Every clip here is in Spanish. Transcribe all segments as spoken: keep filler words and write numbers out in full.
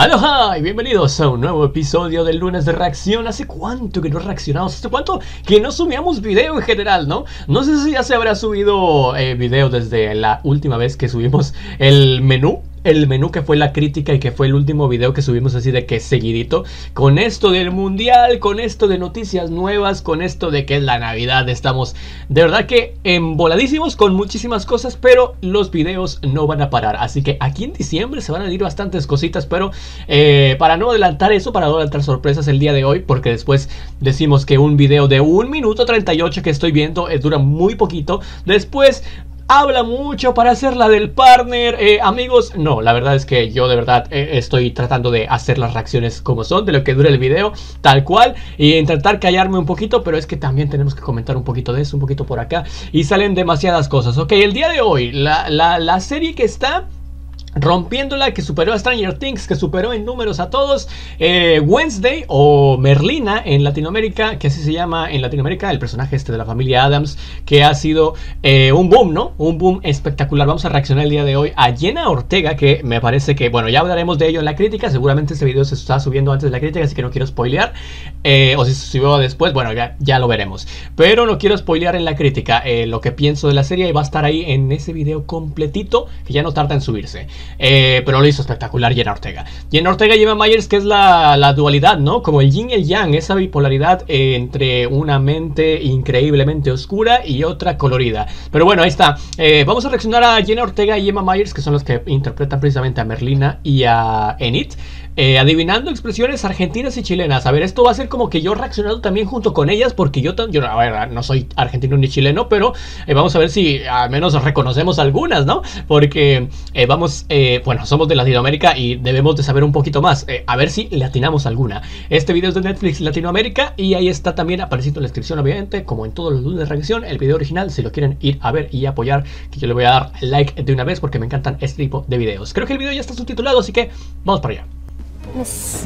Aloha y bienvenidos a un nuevo episodio del lunes de reacción. ¿Hace cuánto que no reaccionamos? ¿Hace cuánto que no subíamos video en general, no? No sé si ya se habrá subido eh, video desde la última vez que subimos el menú. El menú que fue la crítica y que fue el último video que subimos así de que seguidito. Con esto del mundial, con esto de noticias nuevas, con esto de que es la Navidad. Estamos de verdad que emboladísimos con muchísimas cosas, pero los videos no van a parar. Así que aquí en diciembre se van a venir bastantes cositas, pero eh, para no adelantar eso, para no adelantar sorpresas el día de hoy, porque después decimos que un video de un minuto treinta y ocho que estoy viendo eh, dura muy poquito. Después habla mucho para hacer la del partner, eh, amigos. No, la verdad es que yo de verdad eh, estoy tratando de hacer las reacciones como son, de lo que dura el video, tal cual, y intentar callarme un poquito, pero es que también tenemos que comentar un poquito de eso, un poquito por acá, y salen demasiadas cosas. Ok, el día de hoy, la, la, la serie que está rompiéndola, que superó a Stranger Things, que superó en números a todos, eh, Wednesday o Merlina en Latinoamérica, que así se llama en Latinoamérica, el personaje este de la familia Addams, que ha sido eh, un boom, ¿no? Un boom espectacular. Vamos a reaccionar el día de hoy a Jenna Ortega, que me parece que, bueno, ya hablaremos de ello en la crítica. Seguramente este video se está subiendo antes de la crítica, así que no quiero spoilear, eh, o si se subió después, bueno, ya, ya lo veremos, pero no quiero spoilear en la crítica eh, lo que pienso de la serie, y va a estar ahí en ese video completito, que ya no tarda en subirse. Eh, pero lo hizo espectacular Jenna Ortega. Jenna Ortega y Emma Myers, que es la, la dualidad, ¿no? Como el yin y el yang, esa bipolaridad eh, entre una mente increíblemente oscura y otra colorida. Pero bueno, ahí está. Eh, vamos a reaccionar a Jenna Ortega y Emma Myers, que son los que interpretan precisamente a Merlina y a Enid. Eh, adivinando expresiones argentinas y chilenas. A ver, esto va a ser como que yo reaccionando también junto con ellas, porque yo, yo a ver, no soy argentino ni chileno, pero eh, vamos a ver si al menos reconocemos algunas, ¿no? Porque eh, vamos, eh, bueno, somos de Latinoamérica y debemos de saber un poquito más. Eh, a ver si le atinamos alguna. Este video es de Netflix Latinoamérica y ahí está también apareciendo en la descripción, obviamente, como en todos los lunes de reacción, el video original, si lo quieren ir a ver y apoyar, que yo le voy a dar like de una vez porque me encantan este tipo de videos. Creo que el video ya está subtitulado, así que vamos para allá. Me,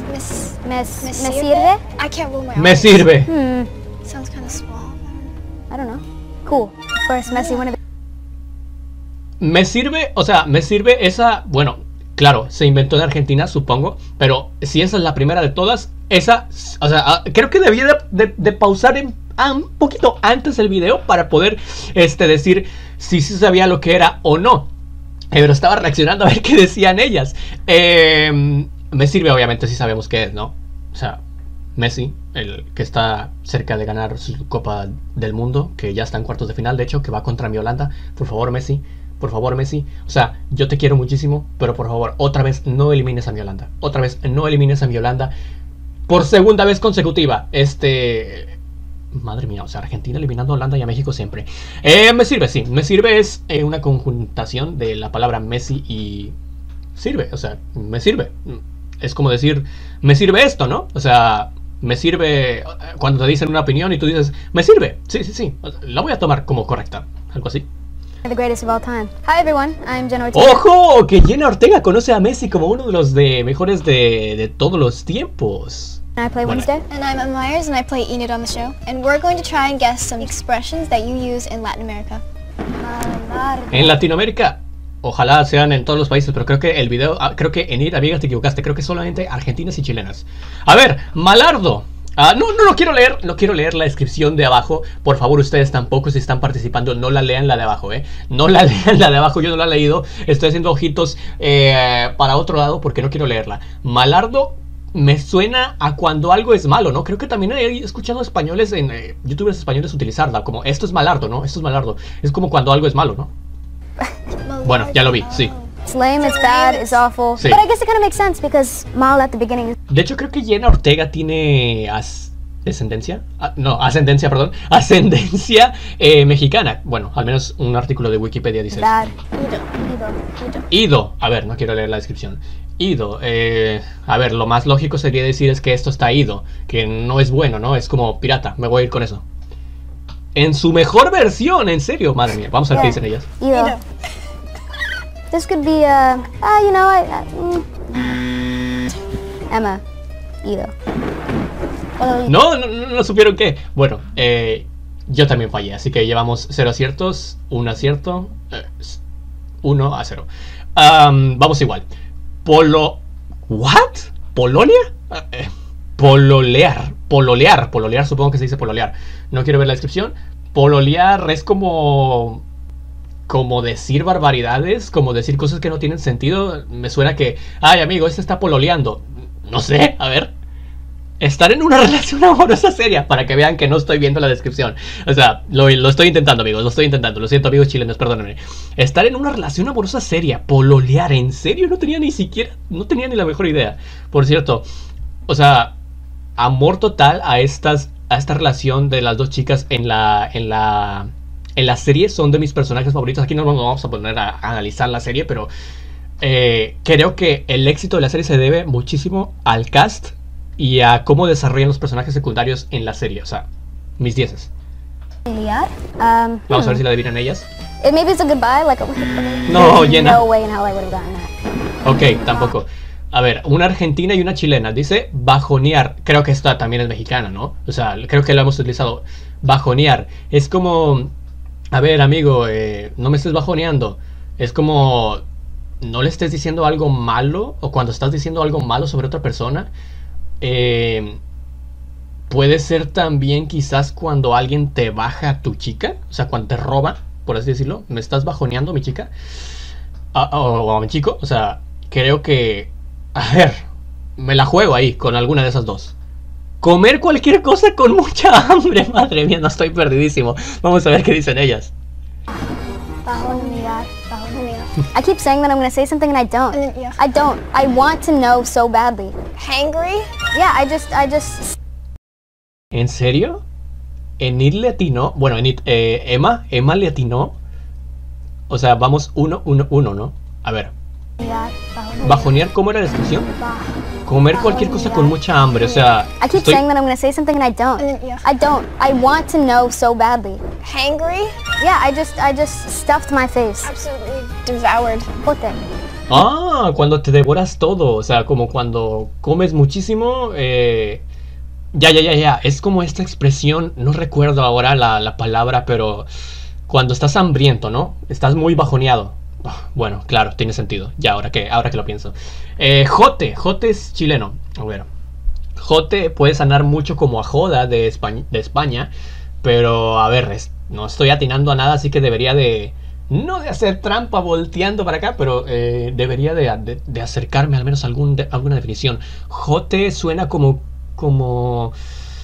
me, me, me sirve? I can't roll my Me eyes. sirve. Hmm. Sounds kind of small. I don't know. Cool. Of course, Messi one of the... Me sirve, o sea, me sirve esa, bueno, claro, se inventó en Argentina, supongo, pero si esa es la primera de todas, esa, o sea, creo que debía de, de, de pausar en, ah, un poquito antes el video para poder, este, decir si sí sabía lo que era o no. Pero estaba reaccionando a ver qué decían ellas. Eh... Me sirve, obviamente, si sabemos qué es, ¿no? O sea, Messi, el que está cerca de ganar su Copa del Mundo, que ya está en cuartos de final, de hecho, que va contra mi Holanda. Por favor, Messi, por favor, Messi. O sea, yo te quiero muchísimo, pero por favor, otra vez no elimines a mi Holanda. Otra vez no elimines a mi Holanda. Por segunda vez consecutiva. Este... Madre mía, o sea, Argentina eliminando a Holanda y a México siempre. Eh, me sirve, sí. Me sirve es eh, una conjuntación de la palabra Messi y... Sirve, o sea, me sirve. Es como decir, me sirve esto, ¿no? O sea, me sirve cuando te dicen una opinión y tú dices, me sirve. Sí, sí, sí. La voy a tomar como correcta. Algo así. the greatest of all time. Hi everyone, I'm Jenna Ortega. ¡Ojo! Que Jenna Ortega conoce a Messi como uno de los de mejores de, de todos los tiempos. And I play Bueno. Wednesday. And I'm Emma Myers, and I play Enid on the show. And we're going to try and guess some expressions that you use in Latin America. En Latinoamérica, ojalá sean en todos los países, pero creo que el video, ah, creo que Enid, amigas, te equivocaste. Creo que solamente argentinas y chilenas. A ver, Malardo. Ah, no, no lo quiero leer, no quiero leer la descripción de abajo. Por favor, ustedes tampoco, si están participando, no la lean la de abajo, ¿eh? No la lean la de abajo, yo no la he leído. Estoy haciendo ojitos eh, para otro lado porque no quiero leerla. Malardo me suena a cuando algo es malo, ¿no? Creo que también he escuchado españoles, en eh, youtubers españoles utilizarla, como esto es malardo, ¿no? Esto es malardo. Es como cuando algo es malo, ¿no? Bueno, ya lo vi, sí. It's lame, it's bad, it's awful. Sí. But I guess it kind of makes sense because mal at the beginning. De hecho, creo que Jenna Ortega tiene as descendencia, ah, no, ascendencia, perdón, ascendencia eh, mexicana. Bueno, al menos un artículo de Wikipedia dice Bad. eso. Ido, a ver, no quiero leer la descripción. Ido, eh, a ver, lo más lógico sería decir es que esto está ido, que no es bueno, ¿no? Es como pirata, me voy a ir con eso. En su mejor versión, en serio, madre mía, vamos a ver qué dicen ellas. Ido. Ido. This could be, uh, ah, you know, I, I, mm. Emma. Ido. Well, No, no, no, no supieron qué. Bueno, eh, yo también fallé, así que llevamos cero aciertos, un acierto, eh, uno a cero. Um, vamos igual. Polo... ¿What? ¿Polonia? Eh, pololear. Pololear. Pololear, supongo que se dice pololear. No quiero ver la descripción. Pololear es como... Como decir barbaridades, como decir cosas que no tienen sentido. Me suena que... Ay, amigo, este está pololeando. No sé, a ver... Estar en una relación amorosa seria, para que vean que no estoy viendo la descripción. O sea, lo, lo estoy intentando, amigos, lo estoy intentando. Lo siento, amigos chilenos, perdónenme. Estar en una relación amorosa seria, pololear, ¿en serio? No tenía ni siquiera, no tenía ni la mejor idea. Por cierto, o sea, amor total a estas, a esta relación de las dos chicas en la, en la, en la serie. Son de mis personajes favoritos. Aquí no nos vamos a poner a, a analizar la serie, pero eh, creo que el éxito de la serie se debe muchísimo al cast y a cómo desarrollan los personajes secundarios en la serie. O sea, mis dieces. Um, Vamos a ver si la adivinan ellas. It, maybe it's a goodbye, like a... No, There's Jenna. no way in hell I would have gotten that. Ok, tampoco. A ver, una argentina y una chilena. Dice bajonear. Creo que esta también es mexicana, ¿no? O sea, creo que la hemos utilizado. Bajonear. Es como... A ver, amigo, eh, no me estés bajoneando. Es como... No le estés diciendo algo malo. O cuando estás diciendo algo malo sobre otra persona. Eh, puede ser también quizás cuando alguien te baja a tu chica. O sea, cuando te roba, por así decirlo. Me estás bajoneando, mi chica. Ah, o, o a mi chico. O sea, creo que... A ver, me la juego ahí con alguna de esas dos. Comer cualquier cosa con mucha hambre. Madre mía, no, estoy perdidísimo. Vamos a ver qué dicen ellas. Bajonear, bajonear. I keep saying that I'm going to say something and I don't. And then, yeah. I don't. I want to know so badly. Hangry? Yeah, I just, I just... ¿En serio? Enid le atinó. Bueno, Enid, eh, Emma, Emma le atinó. O sea, vamos uno, uno, uno, ¿no? A ver. Bajonear, ¿cómo era la descripción? Comer cualquier cosa con mucha hambre, o sea... I keep estoy... saying that I'm going to say something and I don't. And then, yeah. I don't. I want to know so badly. Hangry? Yeah, I just, I just stuffed my face. Absolutely devoured. Pote. Ah, cuando te devoras todo, o sea, como cuando comes muchísimo, eh... Ya, ya, ya, ya, es como esta expresión, no recuerdo ahora la, la palabra, pero... Cuando estás hambriento, ¿no? Estás muy bajoneado. Bueno, claro, tiene sentido. Ya, ahora que, ahora que lo pienso. Eh, jote, jote es chileno. A ver. Jote puede sonar mucho como a joda de España, de España. Pero, a ver, es, no estoy atinando a nada, así que debería de... No de hacer trampa volteando para acá, pero eh, debería de, de, de acercarme al menos a algún de, alguna definición. Jote suena como... Como...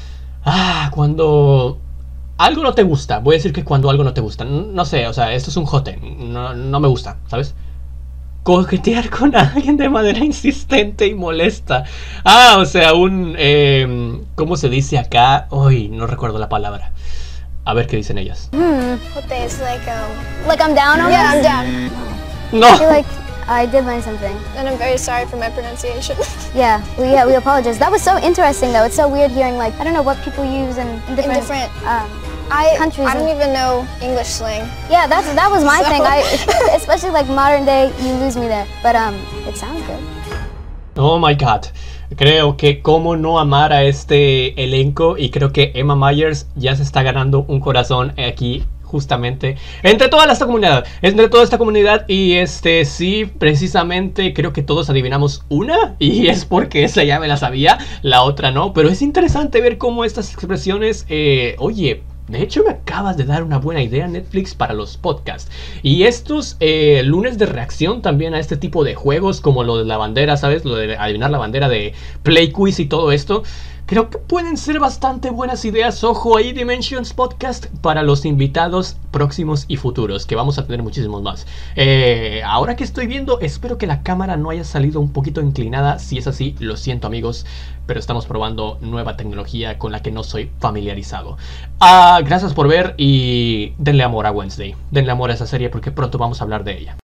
Ah, cuando... Algo no te gusta, voy a decir que cuando algo no te gusta. No, no sé, o sea, esto es un jote. No, no me gusta, ¿sabes? Coquetear con alguien de manera insistente y molesta. Ah, o sea, un... Eh, ¿Cómo se dice acá? Uy, no recuerdo la palabra. A ver qué dicen ellas. Hmm. What they, it's like, um... Like I'm down on Yeah, I'm this? down. No. I feel like I did learn something. And I'm very sorry for my pronunciation. Yeah, we, yeah, we apologize. That was so interesting, though. It's so weird hearing, like, I don't know what people use in, in different... In different... Um, I, countries I don't and- even know English slang. yeah, that's, that was my So- thing. I, especially, like, modern day, you lose me there. But, um, it sounds good. Oh my god. Creo que cómo no amar a este elenco. Y creo que Emma Myers ya se está ganando un corazón aquí justamente entre toda esta comunidad, entre toda esta comunidad. Y este sí, precisamente creo que todos adivinamos una, y es porque esa ya me la sabía, la otra no. Pero es interesante ver cómo estas expresiones, eh, oye, de hecho me acabas de dar una buena idea, Netflix, para los podcasts. Y estos eh, lunes de reacción también a este tipo de juegos, como lo de la bandera, ¿sabes? Lo de adivinar la bandera, de Play Quiz y todo esto. Creo que pueden ser bastante buenas ideas. Ojo ahí, Dimensions Podcast, para los invitados próximos y futuros, que vamos a tener muchísimos más. Eh, ahora que estoy viendo, espero que la cámara no haya salido un poquito inclinada. Si es así, lo siento, amigos, pero estamos probando nueva tecnología con la que no soy familiarizado. Ah, gracias por ver y denle amor a Wednesday. Denle amor a esa serie porque pronto vamos a hablar de ella.